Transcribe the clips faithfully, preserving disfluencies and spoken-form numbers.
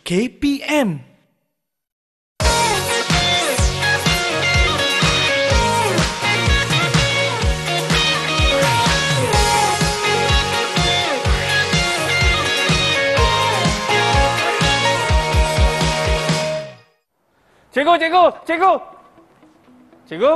K P M. Cikgu, cikgu, cikgu. Cikgu?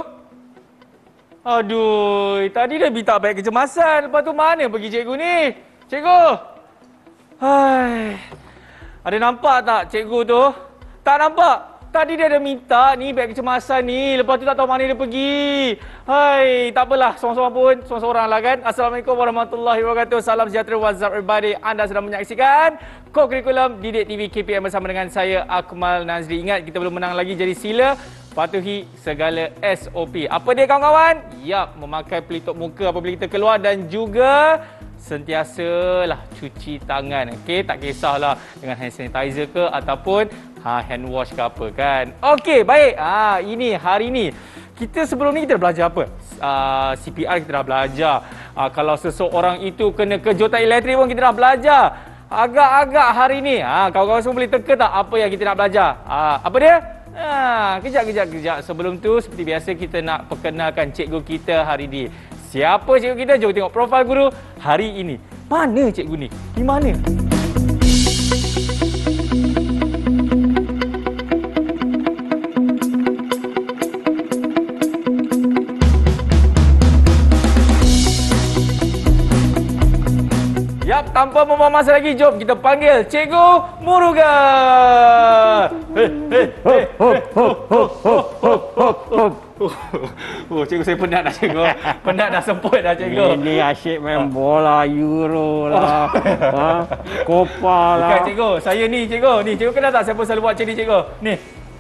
Aduh, tadi dah minta baik kecemasan. Lepas tu mana pergi cikgu ni? Cikgu! Hai. Ada nampak tak cikgu tu? Tak nampak? Tadi dia ada minta ni baik kecemasan ni. Lepas tu tak tahu mana dia pergi. Hai, tak apalah. Seorang-seorang pun, seorang-seorang lah kan. Assalamualaikum warahmatullahi wabarakatuh. Salam sejahtera, what's up everybody. Anda sedang menyaksikan Co-Curriculum Didik T V K P M bersama dengan saya, Akmal Nazri. Ingat, kita belum menang lagi, jadi sila patuhi segala S O P. Apa dia kawan-kawan? Yap, memakai pelitup muka apabila kita keluar dan juga sentiasalah cuci tangan. Okey, tak kisahlah dengan hand sanitizer ke ataupun ha, hand wash ke apa kan. Okey, baik. Ah, ini hari ini kita sebelum ni kita dah belajar apa? Uh, C P R kita dah belajar. Uh, kalau seseorang itu kena kejutan elektrik pun kita dah belajar. Agak-agak hari ni, ha, kawan-kawan semua boleh teka tak apa yang kita nak belajar? Ha, apa dia? Ha, kejap, kejap, kejap. Sebelum tu, seperti biasa kita nak perkenalkan cikgu kita hari ini. Siapa cikgu kita? Jom tengok profil guru hari ini. Mana cikgu ni? Di mana? Yap, tanpa membuang masa lagi, jom kita panggil Cikgu Murugan. Hei, hei, hei, Oh, cikgu saya penat dah cikgu. Penat dah, semput dah cikgu. Ini asyik main bola Euro lah. ha? Copa lah. Bukan cikgu, saya ni cikgu. Ni cikgu kenal tak siapa selalu buat macam ni cikgu? Ni.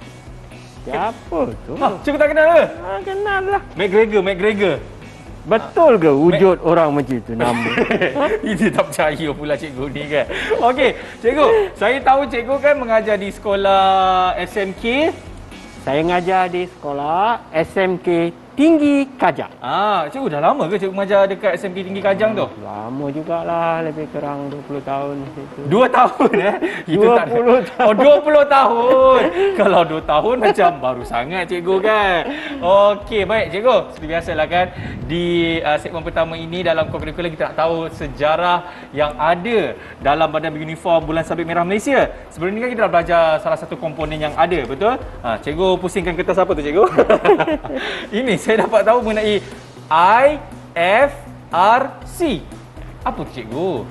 Siapa tu? Ha, cikgu tak kenal ke? Ha, kenal lah. McGregor, McGregor. Betul ke wujud Mac orang macam tu nama? Ini tak percaya pula cikgu ni kan. Okey, cikgu, saya tahu cikgu kan mengajar di sekolah S M K. Saya mengajar di sekolah S M K Tinggi Kajang. Ah, cikgu dah lama ke cikgu mengajar dekat S M K Tinggi Kajang tu? Lama jugalah, lebih kurang dua puluh tahun situ. dua tahun eh? Itu dua puluh tak tahun. Oh, dua puluh tahun. Kalau dua tahun macam baru sangat cikgu kan. Okey, baik cikgu. Seperti biasalah kan, di uh, segmen pertama ini dalam Co-Curriculum kita nak tahu sejarah yang ada dalam Badan Uniform Bulan Sabit Merah Malaysia. Sebelum ni kan kita dah belajar salah satu komponen yang ada, betul? Ha, cikgu pusingkan kertas apa tu cikgu? Ini saya dapat tahu mengenai I F R C. Apa tu cikgu?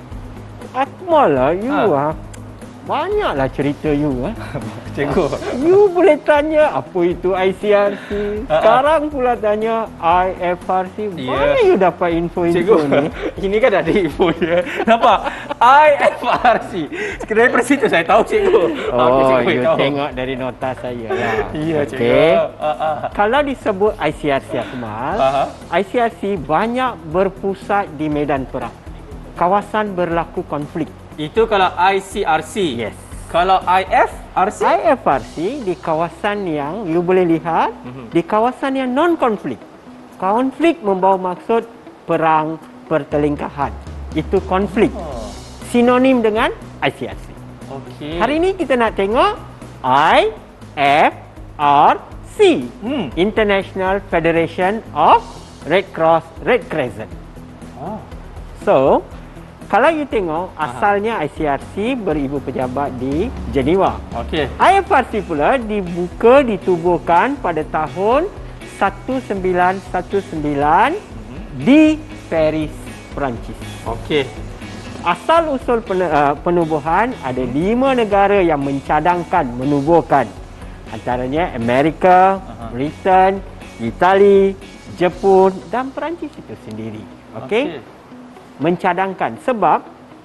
Akmal lah, you Ha. ah. Banyaklah cerita you ah. Cikgu. You boleh tanya apa itu I C R C. Sekarang pula tanya I F R C. Ya. Mana you dapat info-info Cikgu, ni? ini kan ada info dia. Nampak? I F R C. Daripada situ saya tahu cikgu. Oh, Okey, cikgu you tahu. tengok dari nota saya lah. Ya, cikgu. Okey. Uh, uh. Kalau disebut I C R C Akmal, Aha. I C R C banyak berpusat di medan perang. Kawasan berlaku konflik. Itu kalau I C R C. Yes. Kalau I F R C? I F R C di kawasan yang you boleh lihat, Mhm. di kawasan yang non-konflik. Konflik membawa maksud perang, pertelingkahan. Itu konflik. Oh. Sinonim dengan I C R C. Okey. Hari ini kita nak tengok I F R C. Hmm. International Federation of Red Cross Red Crescent. Oh. So, kalau you tengok, asalnya I C R C beribu pejabat di Geneva. Okey. I F R C pula dibuka, ditubuhkan pada tahun seribu sembilan ratus sembilan belas Mhm. di Paris, Perancis. Okey. Asal-usul pen, uh, penubuhan ada lima negara yang mencadangkan menubuhkan. Antaranya Amerika, Aha. Britain, Itali, Jepun dan Perancis itu sendiri. Okey? Okey. Mencadangkan sebab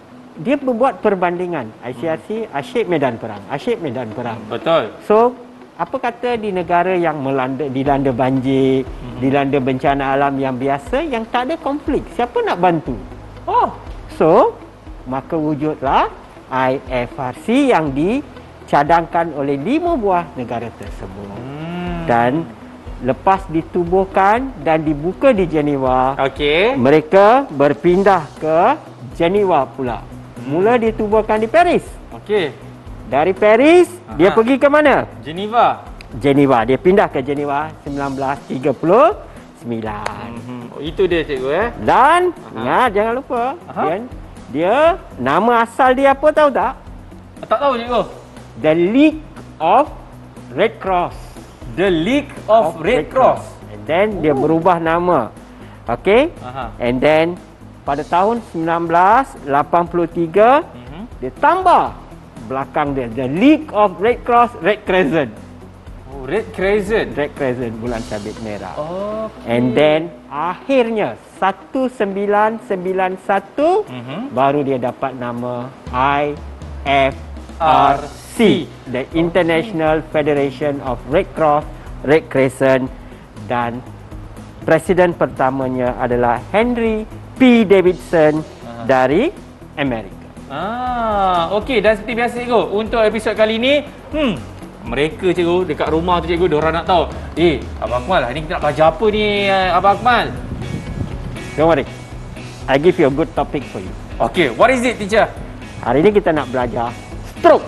dia membuat perbandingan I C R C asyik medan perang, asyik medan perang. Betul. So, apa kata di negara yang melanda dilanda banjir, Hmm. dilanda bencana alam yang biasa yang tak ada konflik, siapa nak bantu? Oh. So, maka wujudlah I F R C yang dicadangkan oleh lima buah negara tersebut. Hmm. Dan lepas ditubuhkan dan dibuka di Geneva, Okey. mereka berpindah ke Geneva pula. Mula ditubuhkan di Paris. Okey. Dari Paris, Aha. dia pergi ke mana? Geneva. Geneva. Dia pindah ke Geneva sembilan belas tiga puluh sembilan. Hmm. Oh, itu dia cikgu eh. Dan Aha. ingat jangan lupa, Aha. dia, dia nama asal dia apa tahu tak? Tak tahu cikgu. The League of Red Cross. The League of, of Red, Red Cross. Cross. And then dia oh. berubah nama. Okay? Aha. And then pada tahun sembilan belas lapan puluh tiga Mm-hmm. dia tambah belakang dia The League of Red Cross Red Crescent. Oh, Red Crescent. Red Crescent, bulan sabit merah. Okay. And then akhirnya seribu sembilan ratus sembilan puluh satu Mm-hmm. baru dia dapat nama I F R C, the International Federation of Red Cross Red Crescent, dan presiden pertamanya adalah Henry P. Davidson Aha. dari Amerika. Ah, okey, dan seperti biasa cikgu, untuk episod kali ini, hmm, mereka cikgu dekat rumah tu cikgu, diorang nak tahu, eh, Abang Akmal, hari ni kita nak belajar apa ni, Abang Akmal? Don't worry, I give you a good topic for you. Okey, what is it, teacher? Hari ni kita nak belajar stroke.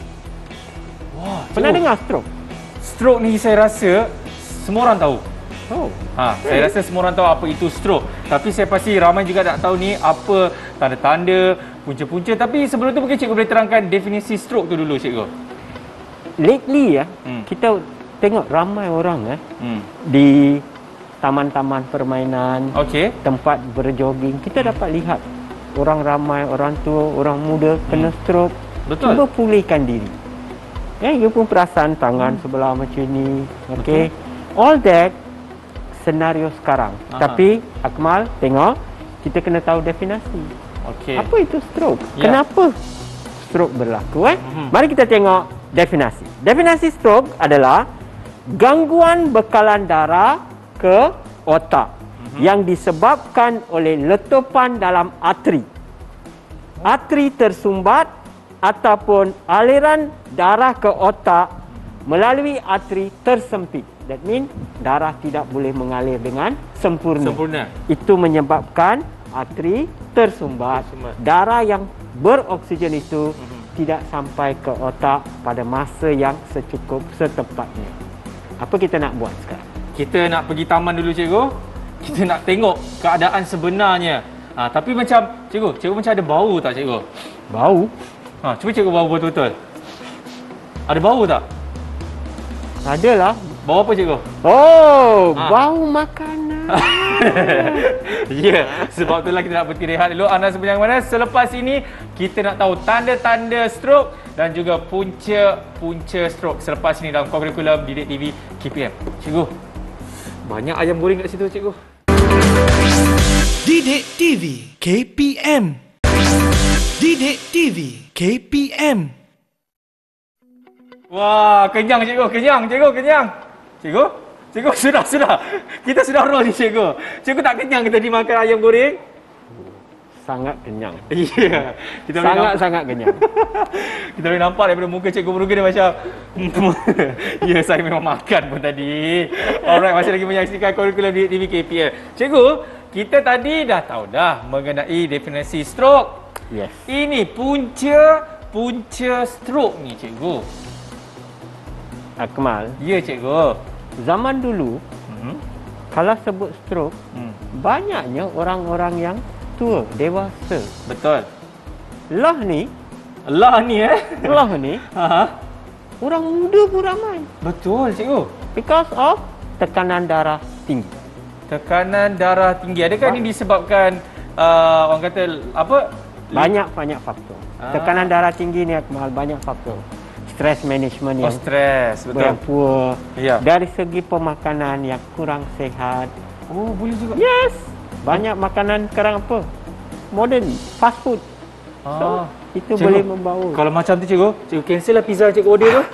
Wah, Pernah cikgu, dengar stroke? stroke ni saya rasa semua orang tahu. Oh, Ha, saya rasa semua orang tahu apa itu stroke. Tapi saya pasti ramai juga tak tahu ni apa tanda-tanda, punca-punca. Tapi sebelum tu mungkin cikgu boleh terangkan definisi stroke tu dulu, cikgu. lately ya, Hmm. kita tengok ramai orang eh Hmm. di taman-taman permainan, Okey. tempat berjoging, kita dapat lihat orang ramai, orang tua, orang muda kena stroke. Betul. Cuba pulihkan diri. Ya, you pun perasan tangan hmm. sebelah macam ni. Okey. All that senario sekarang. Aha. Tapi Akmal, tengok, kita kena tahu definisi. Okey. Apa itu stroke? Ya. Kenapa stroke berlaku eh? Mhm. Mari kita tengok definisi. Definisi stroke adalah gangguan bekalan darah ke otak Mhm. yang disebabkan oleh letupan dalam arteri. Arteri tersumbat ataupun aliran darah ke otak melalui arteri tersempit. That means darah tidak boleh mengalir dengan sempurna. Sempurna. Itu menyebabkan arteri tersumbat. Tersumbat. Darah yang beroksigen itu Mhm. tidak sampai ke otak pada masa yang secukup setepatnya. Apa kita nak buat sekarang? Kita nak pergi taman dulu, cikgu. Kita nak tengok keadaan sebenarnya. Ha, tapi macam, cikgu, cikgu macam ada bau tak, cikgu? Bau? Ha, cuba cikgu bau betul-betul. Ada bau tak? Adalah. Bau apa, cikgu? Oh, Ha. bau makanan. Ya, yeah, sebab itulah kita nak berhenti rehat dulu. Anda semua jangan mana. Selepas ini, kita nak tahu tanda-tanda stroke dan juga punca-punca stroke. Selepas ini dalam kurikulum Didik T V K P M. Cikgu, banyak ayam goreng kat situ, cikgu. Didik T V K P M. Didik T V K P M. Wah, kenyang, cikgu. Kenyang, cikgu. Kenyang. Cikgu? Cikgu, sudah, sudah. Kita sudah roll ni, cikgu. Cikgu tak kenyang kita dimakan ayam goreng? Sangat kenyang. Ya. Yeah. Kita boleh nampak, Sangat-sangat kenyang. kita boleh nampak daripada muka cikgu Murugan dia macam ya, saya memang makan pun tadi. Alright, masih lagi menyaksikan kurikulum di T V K P M. Cikgu, kita tadi dah tahu dah mengenai definisi stroke. Yes. Ini punca punca stroke ni, cikgu. Akmal, Ya, cikgu. zaman dulu Hmm. kalau sebut stroke, Hmm. banyaknya orang-orang yang tua, dewasa. Betul. Lah ni, Allah ni eh. lah ni, Ha. orang muda pun ramai. Betul, cikgu. Because of tekanan darah tinggi. Tekanan darah tinggi. Adakah ini disebabkan uh, orang kata apa? Banyak-banyak faktor. Ah. Tekanan darah tinggi ni Akmal, banyak faktor. Stress management Oh, yang stres, betul. yang poor. Ya. Dari segi pemakanan yang kurang sihat. Oh, boleh juga. Yes. Banyak makanan sekarang apa? Modern, fast food. So, Ah. itu Cikgu, boleh membawa. Kalau macam tu, cikgu, cikgu cancel lah pizza cikgu order tu.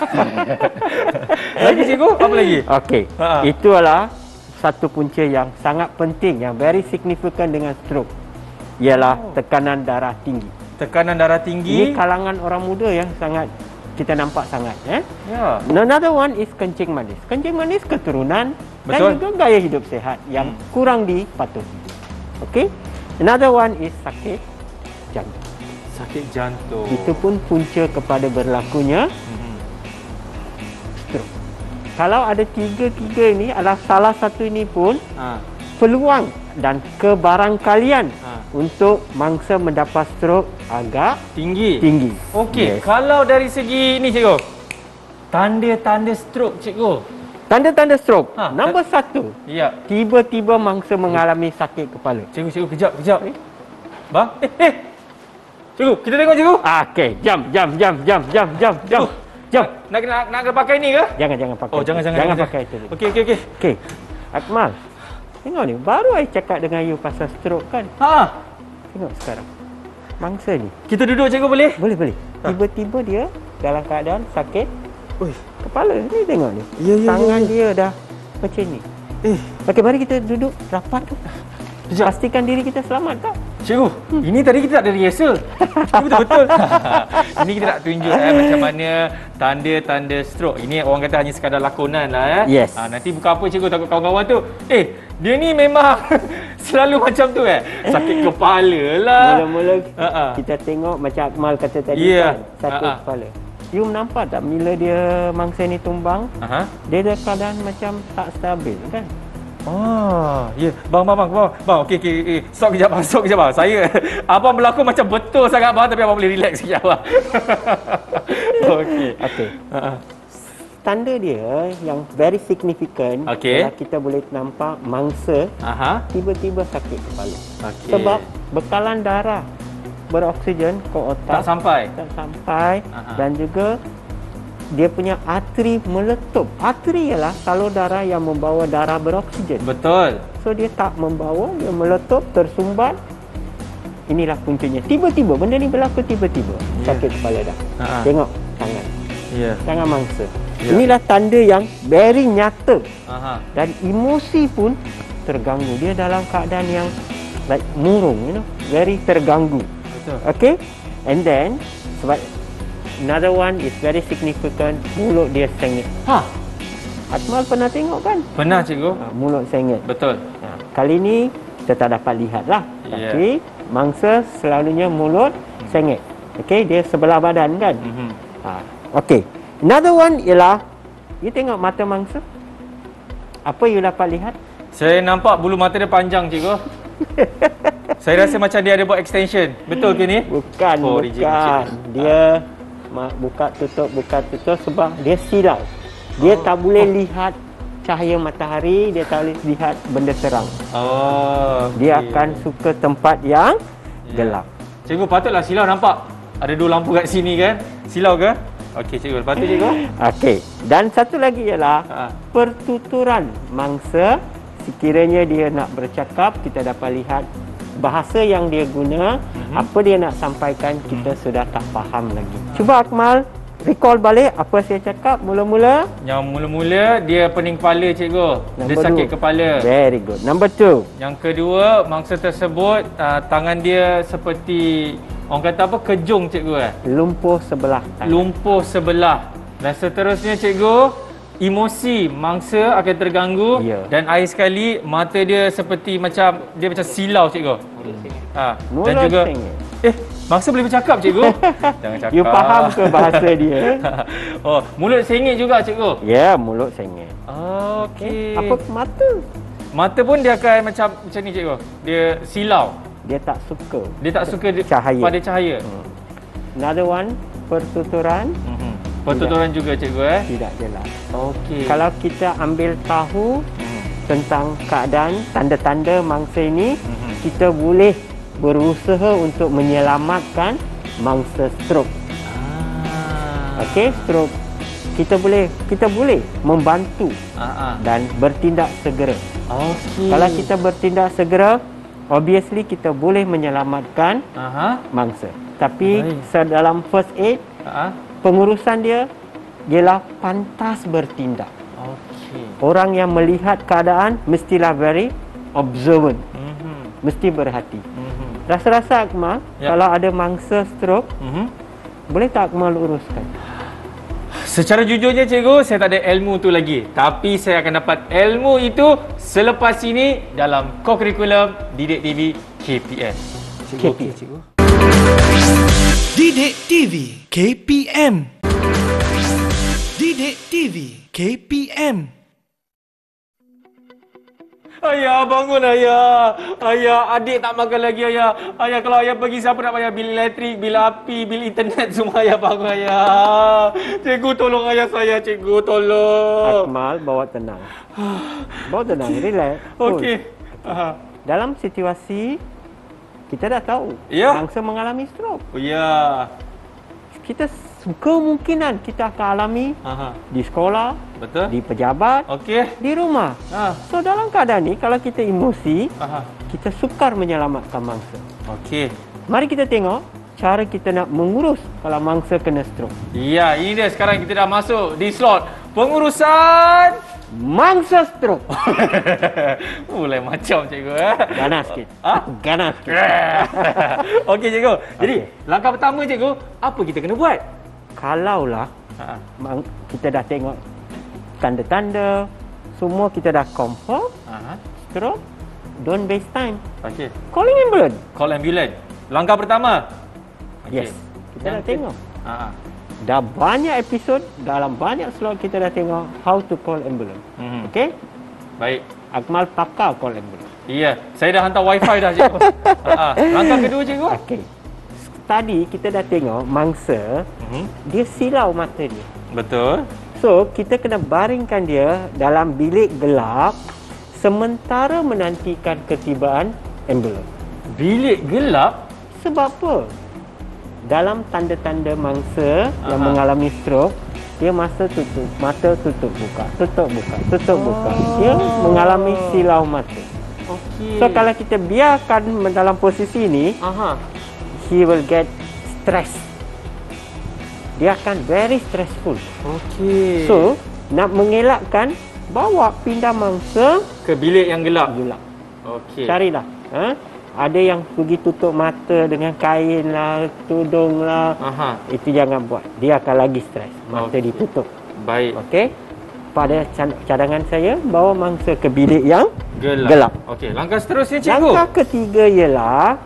Lagi, cikgu, apa lagi? Okey. Ha. Itu adalah satu punca yang sangat penting, yang very significant dengan stroke. Ialah Oh. tekanan darah tinggi. Tekanan darah Ini tinggi. kalangan orang muda yang sangat kita nampak sangat, eh. Ya. Another one is kencing manis. Kencing manis keturunan Betul. dan juga gaya hidup sehat yang Hmm. kurang dipatuhi. Okey. Another one is sakit jantung. Sakit jantung. Itu pun punca kepada berlakunya Mhm. stroke. Kalau ada tiga-tiga ini adalah salah satu ini pun Ha. peluang dan kebarangkalian Ha. untuk mangsa mendapat stroke agak Tinggi. tinggi. Okey, Yes. kalau dari segi ni cikgu. Tanda-tanda stroke cikgu. Tanda-tanda stroke. Ha, Nombor satu, Ya. tiba-tiba mangsa mengalami sakit kepala. Cikgu, cikgu kejap, kejap. Bang, eh, eh. Cikgu, kita tengok cikgu. Ah, okey, jam, jam, jam, jam, jam, jam, jam. Cikgu, Jam. Nak nak nak kena pakai ni ke? Jangan jangan pakai. Oh, itu. jangan jangan. Jangan pakai itu. Okey, okey, okey. Okey. Akmal. Tengok ni, baru saya cakap dengan you pasal stroke kan. Ha. Tengok sekarang. Mangsa ni. Kita duduk cikgu boleh? Boleh boleh. Ha. Tiba-tiba dia dalam keadaan sakit Oi. kepala. Ni tengok ni. Ya, ya, Tangan ya, ya. dia dah macam ni. Eh, Okey, mari kita duduk rapat tu. Sekejap. Pastikan diri kita selamat tak? cikgu, ini tadi kita tak ada rehearsal. Ini betul-betul. Ini kita nak tunjuk eh, macam mana tanda-tanda stroke. Ini orang kata hanya sekadar lakonan lah eh. Yes. Ha, nanti buka apa cikgu takut kawan-kawan tu. Eh, dia ni memang selalu macam tu eh. Sakit kepala lah. Mula-mula Ha, ha. kita tengok macam Akmal kata tadi Ya. kan, sakit Ha, ha. kepala. You nampak tak bila dia mangsa ni tumbang, Aha. dia dalam keadaan macam tak stabil kan? Oh, ya. Bang, bang, bang, bang. Bang, okey, okey, okey. Stop kejap, bang. Stop kejap, bang. Saya, abang berlakon macam betul sangat, bang. Tapi abang boleh relax sekejap, bang. Okey. Okey. Ha, ha. Tanda dia yang very significant Okey. adalah kita boleh nampak mangsa Aha. tiba-tiba sakit kepala. Okey. Sebab bekalan darah beroksigen ke otak Tak sampai. tak sampai Aha. dan juga dia punya arteri meletup. Arteri ialah salur darah yang membawa darah beroksigen. Betul. So dia tak membawa, dia meletup, tersumbat. Inilah puncanya. Tiba-tiba, benda ni berlaku tiba-tiba. Ya. Sakit kepala dah. Ha-ha. Tengok tangan. Ya. Tangan mangsa. Ya. Inilah tanda yang very nyata. Aha. Dan emosi pun terganggu. Dia dalam keadaan yang like murung, you know. Very terganggu. Betul. Okay? And then, sebab another one is very significant, mulut dia sengit. Ha. Akmal pernah tengok kan? Pernah, cikgu. Ha, mulut sengit. Betul. Ha, kali ni kita tak dapat lihat lah. Ya. Tapi mangsa selalunya mulut sengit. Okay, dia sebelah badan kan? Mhm. Ha, okay. Another one ialah, you tengok mata mangsa. Apa you dapat lihat? Saya nampak bulu mata dia panjang, cikgu. Saya rasa macam dia ada buat extension. Betul ke ni? Bukan, Oh, reject, bukan. reject. Dia ma- buka tutup, buka tutup sebab dia silau. Dia tak boleh lihat cahaya matahari, dia tak boleh lihat benda terang. Oh. Dia okey. akan suka tempat yang Ya. gelap. Cikgu, patutlah silau nampak. Ada dua lampu kat sini kan? Silau ke? Okey, cikgu. Lepas tu, cikgu. Okey. Dan satu lagi ialah Ha. pertuturan mangsa. Sekiranya dia nak bercakap, kita dapat lihat bahasa yang dia guna, Mhm. apa dia nak sampaikan, kita sudah tak faham lagi. Cuba Akmal recall balik apa saya cakap mula-mula. Yang mula-mula dia pening kepala, cikgu. Dia Number sakit two. kepala. Very good. Number two. Yang kedua, mangsa tersebut uh, tangan dia seperti orang kata apa? Kejung, cikgu eh. Lumpuh sebelah tangan. Lumpuh sebelah. Dan seterusnya, cikgu, emosi mangsa akan terganggu. Ya. Dan akhir sekali mata dia seperti macam dia macam silau, cikgu. Ha. Dan Mulut juga sengit. eh mangsa boleh bercakap, cikgu. Jangan cakap. You faham ke bahasa dia? Oh, mulut sengit juga, cikgu. Ya, mulut sengit. Okey. Apa mata? Mata pun dia akan macam macam ni, cikgu. Dia silau. Dia tak suka. Dia tak suka di- Cahaya. pada cahaya. Hmm. Another one, pertuturan Mhm. Pertuturan juga, cikgu eh. tidak jelas. Okey. Kalau kita ambil tahu Mhm. tentang keadaan tanda-tanda mangsa ini, Mhm. kita boleh berusaha untuk menyelamatkan mangsa stroke. Ah. Okey, stroke. Kita boleh kita boleh membantu Ah, ah. dan bertindak segera. Okey. Kalau kita bertindak segera, obviously kita boleh menyelamatkan Aha. mangsa. Tapi Baik. sedalam first aid, Ah. pengurusan dia ialah pantas bertindak. Okey. Orang yang melihat keadaan mestilah very observant, Mhm. mesti berhati. Mhm. Rasa-rasa Akmal, Ya. kalau ada mangsa stroke, Mhm. boleh tak Akmal uruskan? Secara jujurnya, cikgu, saya tak ada ilmu tu lagi. Tapi saya akan dapat ilmu itu selepas ini dalam co-curriculum Didik T V K P S. K P S. Didik T V K P M. Didik T V K P M. Ayah, bangun ayah. Ayah, adik tak makan lagi ayah. Ayah, kalau ayah pergi siapa nak bayar bil elektrik, bil api, bil internet semua ayah bangun ayah. Cikgu tolong ayah saya, cikgu tolong. Akmal, bawa tenang. Bawa tenang, relax. Okey. Okay. Dalam situasi kita dah tahu Ya. bangsa mengalami stroke. Oh ya. Kita kemungkinan kita akan alami Aha. di sekolah, Betul? di pejabat, Okey. di rumah. Ha. So dalam keadaan ni kalau kita emosi, Aha. kita sukar menyelamatkan mangsa. Okey. Mari kita tengok cara kita nak mengurus kalau mangsa kena stroke. Ya, ini dia sekarang kita dah masuk di slot pengurusan. Mangsa stroke. Mulai macam cikgu eh. Ganas sikit. Ha? Ganas sikit. Okey cikgu. Jadi, Okey. langkah pertama cikgu, apa kita kena buat? Kalaulah Ha. mang- kita dah tengok tanda-tanda, semua kita dah confirm Aha. stroke, don't waste time. Okey. Calling ambulance. Call ambulance. Langkah pertama. Yes. Kita dah Yang tengok. Ha. Dah banyak episod, dalam banyak slot kita dah tengok how to call ambulance. Mhm. Okey? Baik. Akmal pakar call ambulance. Iya, saya dah hantar wifi dah cikgu. Ha. Langkah kedua cikgu. Okey. Tadi kita dah tengok mangsa, Mhm. dia silau mata dia. Betul. So, kita kena baringkan dia dalam bilik gelap sementara menantikan ketibaan ambulans. Bilik gelap. Sebab apa? Dalam tanda-tanda mangsa yang Aha. mengalami stroke, dia masa tutup, mata tutup buka, tutup buka, tutup buka. Dia mengalami silau mata. Okey. So, kalau kita biarkan dalam posisi ini, Aha. he will get stress. Dia akan very stressful. Okey. So, nak mengelakkan, bawa pindah mangsa ke bilik yang gelap. gelap. Okey. Carilah. Ha? Ada yang pergi tutup mata dengan kain lah, tudung lah. Aha. Itu jangan buat. Dia akan lagi stres. Mata Okey. ditutup. Baik. Okey? Pada cadangan saya, bawa mangsa ke bilik yang Gelap. gelap. Okey, langkah seterusnya cikgu. Langkah ketiga ialah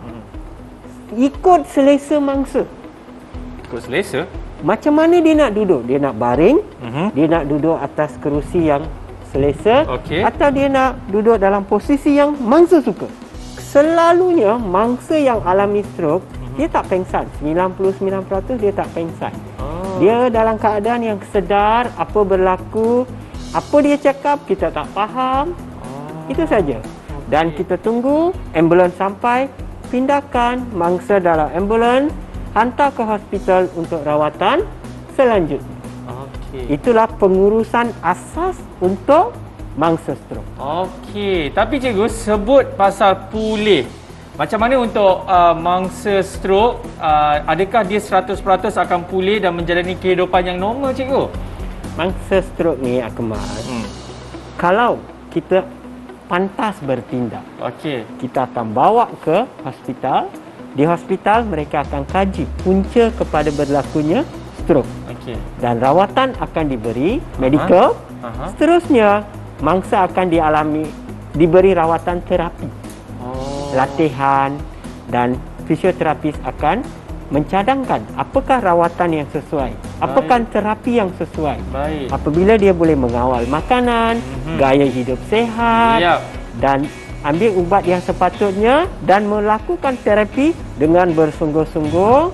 ikut selesa mangsa. Ikut selesa. Macam mana dia nak duduk? Dia nak baring, Mhm. dia nak duduk atas kerusi yang selesa, Okey. atau dia nak duduk dalam posisi yang mangsa suka. Selalunya mangsa yang alami stroke, Mhm. dia tak pengsan. sembilan puluh sembilan peratus dia tak pengsan. Oh. Dia dalam keadaan yang sedar apa berlaku, apa dia cakap kita tak faham. Oh. Itu saja. Dan kita tunggu ambulans sampai, pindahkan mangsa dalam ambulans, hantar ke hospital untuk rawatan selanjutnya. Okey. Itulah pengurusan asas untuk mangsa stroke. Okey, tapi cikgu sebut pasal pulih. Macam mana untuk uh, mangsa stroke, uh, adakah dia seratus peratus akan pulih dan menjalani kehidupan yang normal cikgu? Mangsa stroke ni Akmal, Hmm. kalau kita pantas bertindak, Okey. kita akan bawa ke hospital. Di hospital mereka akan kaji punca kepada berlakunya stroke Okey. dan rawatan akan diberi medical. Aha. Seterusnya mangsa akan dialami diberi rawatan terapi, Oh. latihan, dan fisioterapis akan mencadangkan apakah rawatan yang sesuai, apakah terapi yang sesuai. Baik. Apabila dia boleh mengawal makanan, Mhm. gaya hidup sehat, Yap. dan ambil ubat yang sepatutnya dan melakukan terapi dengan bersungguh-sungguh,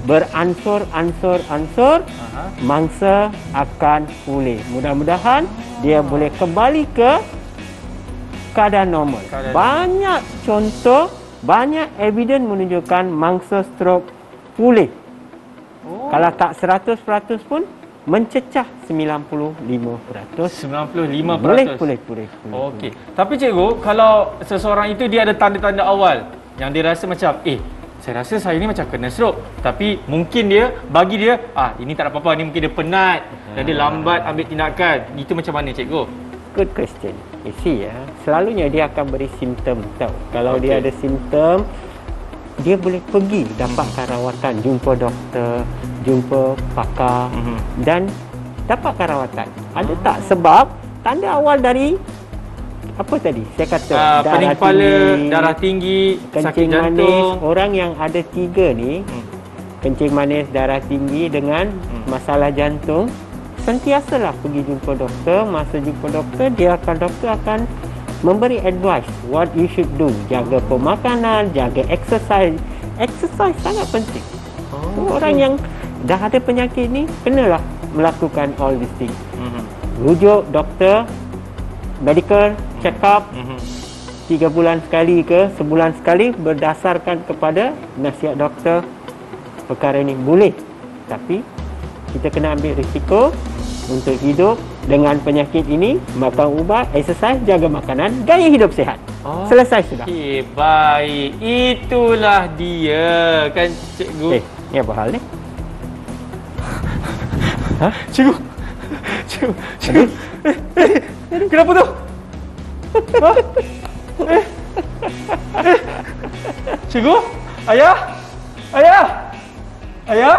beransur-ansur-ansur, Aha. mangsa akan pulih. Mudah-mudahan dia boleh kembali ke keadaan normal. Keadaan- Banyak contoh, banyak evidence menunjukkan mangsa stroke pulih. Oh. Kalau tak seratus peratus pun mencecah sembilan puluh lima peratus. sembilan puluh lima Boleh, peratus. boleh, boleh. boleh. Okey. Tapi cikgu, kalau seseorang itu dia ada tanda-tanda awal yang dia rasa macam, eh, saya rasa saya ni macam kena stroke. Tapi mungkin dia, bagi dia, ah ini tak ada apa-apa, ni mungkin dia penat dan dia lambat ambil tindakan. Itu macam mana cikgu? Good question. You see ya, selalunya dia akan beri simptom tau. Kalau Okey. dia ada simptom, dia boleh pergi dapatkan rawatan, jumpa doktor, jumpa pakar, Mhm. dan dapatkan rawatan. Ada tak? Sebab tanda awal dari apa tadi? Saya kata Uh, pening kepala, darah tinggi, sakit kencing jantung. manis. Orang yang ada tiga ni, Hmm. kencing manis, darah tinggi dengan Hmm. masalah jantung, sentiasalah pergi jumpa doktor. Masa jumpa doktor, dia akan doktor akan memberi advice what you should do. Jaga pemakanan, jaga exercise. Exercise sangat penting. Oh, Orang yang dah ada penyakit ni kenalah melakukan all these things. Mhm. Rujuk doktor, medical check up Mhm. tiga bulan sekali ke sebulan sekali berdasarkan kepada nasihat doktor. Perkara ini boleh, tapi kita kena ambil risiko untuk hidup dengan penyakit ini, makan ubat, exercise, jaga makanan, gaya hidup sihat. Oh. Selesai sudah. Okey, baik. Itulah dia kan cikgu. Eh, ni apa hal ni? Ha? Cikgu. Cikgu. Cikgu. Eh, eh, kenapa tu? Ha? Eh. Eh. Cikgu? Ayah? Ayah? Ayah?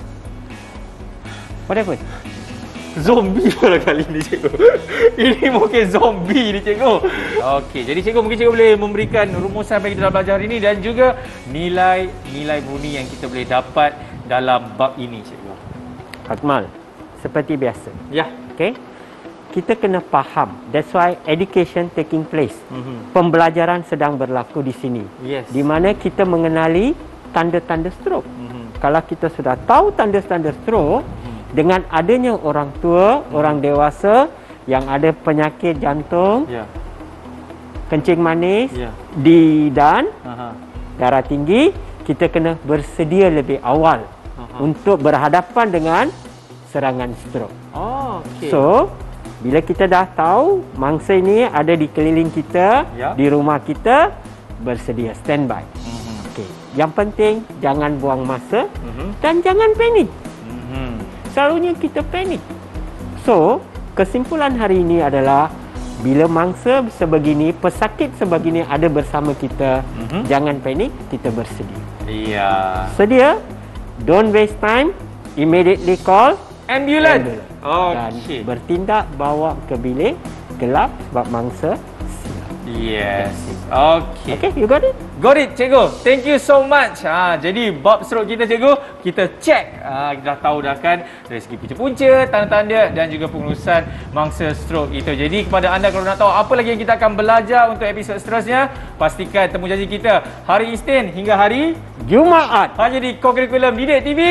What happened? Zombie pula kali ni cikgu. Ini mungkin zombie ni cikgu. Okey, jadi cikgu mungkin cikgu boleh memberikan rumusan apa yang kita dah belajar hari ini dan juga nilai-nilai murni yang kita boleh dapat dalam bab ini cikgu. Akmal, seperti biasa. Ya. Okay? Kita kena faham. That's why education taking place. Mhm. Pembelajaran sedang berlaku di sini. Yes. Di mana kita mengenali tanda-tanda stroke. Mhm. Kalau kita sudah tahu tanda-tanda stroke, dengan adanya orang tua, orang dewasa yang ada penyakit jantung, Ya. kencing manis, Ya. di dan Aha. darah tinggi, kita kena bersedia lebih awal Aha. untuk berhadapan dengan serangan stroke. Oh, okey. So, bila kita dah tahu mangsa ini ada di keliling kita, Ya. di rumah kita, bersedia standby. Mhm. Okey. Yang penting jangan buang masa Mhm. dan jangan panik. Mhm. Selalunya kita panik. So, kesimpulan hari ini adalah bila mangsa sebegini, pesakit sebegini ada bersama kita, Mhm. jangan panik, kita bersedia. Iya. Sedia, don't waste time, immediately call Ambulans. ambulans. Dan Okey. bertindak bawa ke bilik gelap sebab mangsa silap. Yes. Okey. Okay, you got it? Got it, cikgu. Thank you so much. Ha, jadi bab stroke kita cikgu, kita check. Ha, kita dah tahu dah kan dari segi punca-punca, tanda-tanda dan juga pengurusan mangsa stroke itu. Jadi kepada anda kalau nak tahu apa lagi yang kita akan belajar untuk episod seterusnya, pastikan temu janji kita hari Isnin hingga hari Jumaat, hanya di Kokurikulum Didik T V.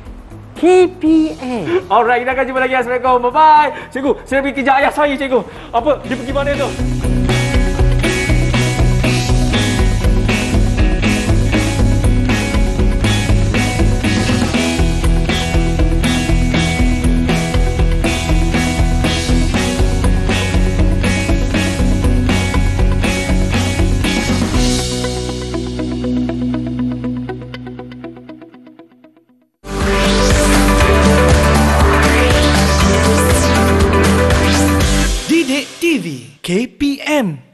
K P M. Alright, kita akan jumpa lagi. Assalamualaikum. Bye-bye. Cikgu, saya pergi kejar ayah saya, cikgu. Apa? Dia pergi mana tu? Didik T V K P M